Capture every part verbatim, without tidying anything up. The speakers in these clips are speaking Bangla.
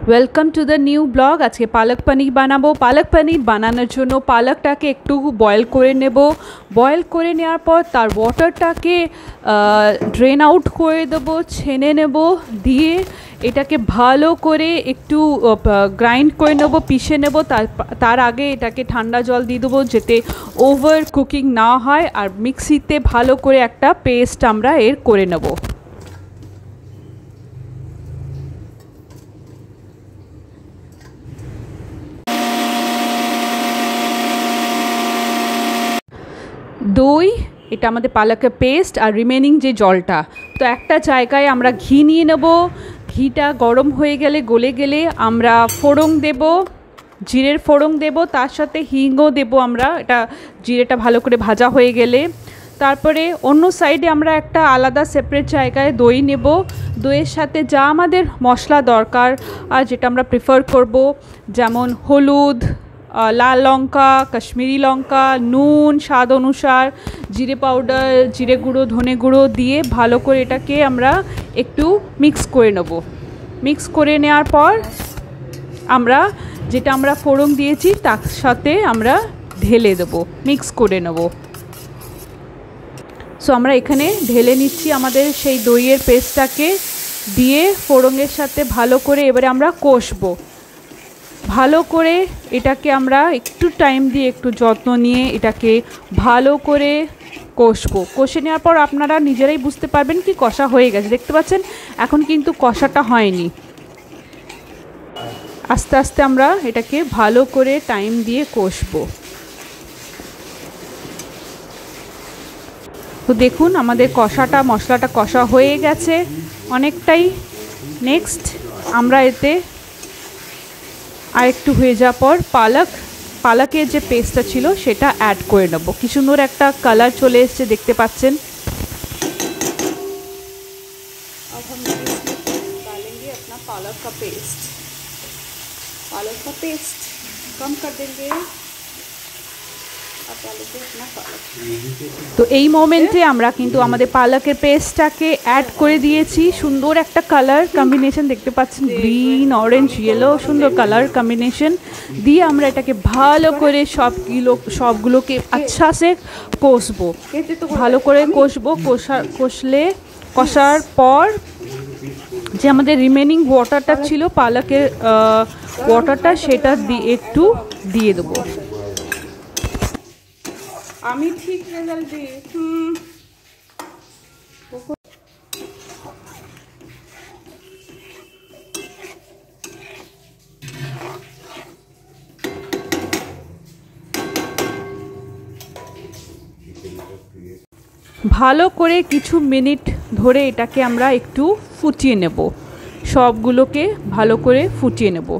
Welcome to the new blog. आज के पालक पनीर बनाबो। पालक पनीर बनानोर जोन्नो पालकटाके एकटू बयल करे नेब। बयल करे नेওয়ার पर तार वाटारटाके ड्रेन आउट करे देब, छेने नेब, दिए एटाके भालो करे एकटू ग्राइंड करे नेब, पिषे नेब। तार आगे एटाके ठंडा जल दिए देब जेते ओवर कुकिंग ना हय, आर मिक्सिते भालो करे एकटा पेस्ट आमरा एर करे नेब। दई এটা আমাদের পালকের পেস্ট আর রিমেনিং যে জলটা, তো একটা জায়গায় আমরা ঘি নিয়ে নেব। ঘিটা গরম হয়ে গেলে গলে গেলে আমরা ফোড়ন দেব, জিরের ফোড়ন দেব, তার সাথে হিংও দেব আমরা। এটা জিরেটা ভালো করে ভাজা হয়ে গেলে তারপরে অন্য সাইডে আমরা একটা আলাদা সেপারেট জায়গায় দই নেব। দইয়ের সাথে যা আমাদের মশলা দরকার আর যেটা আমরা প্রেফার করব, যেমন হলুদ, लाल लंका, कश्मीरी लंका, नून स्वाद अनुसार, जिरे पाउडार, जिरे गुड़ो, धने गुड़ो दिए भालो करे एटाके आमरा एकटू मिक्स करे नेब। मिक्स करे नेওয়ার पर आमरा जेटा आमरा फोड़न दिएछि तार साथे आमरा ढेले देब, मिक्स करे नेब। सो आमरा एखाने ढेले निচ্ছি आमादेर सेई दইয়ের पेस्टटाके दिए फोड़নের साथे भालो करे एबारे आमरा कষবো। ভালো করে এটাকে আমরা একটু টাইম দিয়ে একটু যত্ন নিয়ে এটাকে ভালো করে কষবো। কষে নেওয়ার পর আপনারা নিজেরাই বুঝতে পারবেন কি কষা হয়ে গেছে। দেখতে পাচ্ছেন এখন কিন্তু কষাটা হয়নি। আস্তে আস্তে আমরা এটাকে ভালো করে টাইম দিয়ে কষবো। তো দেখুন আমাদের কষাটা মশলাটা কষা হয়ে গেছে অনেকটাই। নেক্সট আমরা এতে আর একটু হয়ে যাওয়ার পর পালক পালকের যে পেস্টটা ছিল সেটা অ্যাড করে নেব। কি সুন্দর একটা কালার চলে এসেছে দেখতে পাচ্ছেন। अब हम डालेंगे अपना पालक का पेस्ट। पालक का पेस्ट कम कर देंगे। तो এই মোমেন্টে আমরা কিন্তু আমাদের পালকের পেস্টটাকে অ্যাড করে দিয়েছি। সুন্দর একটা কালার কম্বিনেশন দেখতে পাচ্ছেন, গ্রিন অরেঞ্জ ইয়েলো, সুন্দর কালার কম্বিনেশন দিয়ে আমরা এটাকে ভালো করে সবগুলো সবগুলোকে আচ্ছা সে কষবো। ভালো করে কষবো। কষা কষলে কষার পর যে আমাদের রিমেনিং ওয়াটারটা ছিল পালকের ওয়াটারটা সেটা দিয়ে একটু দিয়ে দেবো। আমি ঠিক রেজাল্ট দিই। হুম ভালো করে কিছু মিনিট ধরে এটাকে আমরা একটু ফুটিয়ে নেব। সবগুলোকে ভালো করে ফুটিয়ে নেব।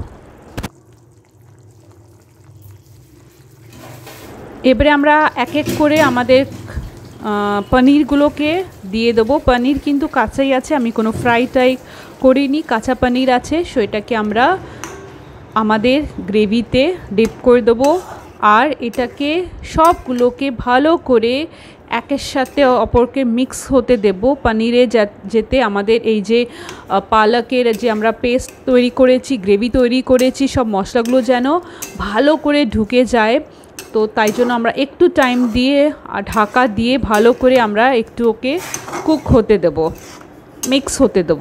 এবারে আমরা এক এক করে আমাদের পনিরগুলোকে দিয়ে দেবো। পনির কিন্তু কাঁচাই আছে, আমি কোনো ফ্রাই টাই করিনি, কাঁচা পনির আছে। সো এটাকে আমরা আমাদের গ্রেভিতে ডিপ করে দেবো আর এটাকে সবগুলোকে ভালো করে একের সাথে অপরকে মিক্স হতে দেব। পনিরে যেতে আমাদের এই যে পালকের যে আমরা পেস্ট তৈরি করেছি, গ্রেভি তৈরি করেছি, সব মশলাগুলো যেন ভালো করে ঢুকে যায়। তো তাই জন্য আমরা একটু টাইম দিয়ে ঢাকা দিয়ে ভালো করে আমরা একটু ওকে কুক হতে দেব, মিক্স হতে দেব।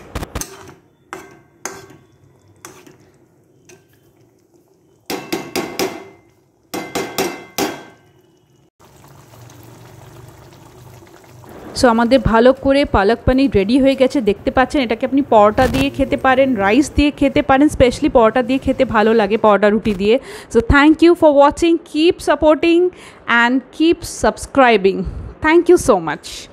সো আমাদের ভালো করে পালক পনির রেডি হয়ে গেছে দেখতে পাচ্ছেন। এটাকে আপনি পরোটা দিয়ে খেতে পারেন, রাইস দিয়ে খেতে পারেন, স্পেশালি পরোটা দিয়ে খেতে ভালো লাগে, পরোটা রুটি দিয়ে। So thank you for watching, keep supporting and keep subscribing. Thank you so much.